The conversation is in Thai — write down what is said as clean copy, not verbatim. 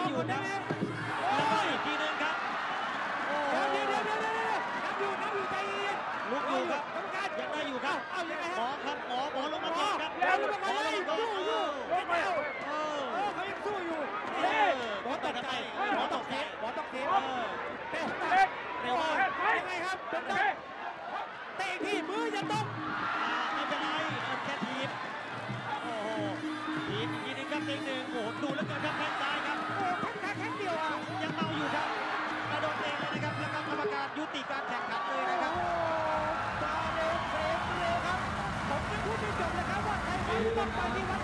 อยู่นะแล้วก็อีกทีนึงครับเดี๋ยวนับอยู่ใจเย็นลุกอยู่ครับกรรมการยังได้อยู่ครับเอายังไงหมอครับหมอลงมาก่อนครับแล้วลงมาเลยสู้อยู่เขายังสู้อยู่หมอตกใจหมอตกเทเร็วยังไงครับเป็นต้นเตะที่มืออย่าตกไม่เป็นไรแค่ทีมโอ้โหทีมอีกทีนึงครับ1-1โอ้โหดูแล้วเกินครับแข้งซ้ายครับแค่เดียวอ่ะยังเมาอยู่ครับกระโดดเองเลยนะครับแล้วก็กรรมการยุติการแข่งขันเลยนะครับตาเร็วครับผมจะพูดไม่จบเลยครับว่าใครไม่ต้องไปที่วัด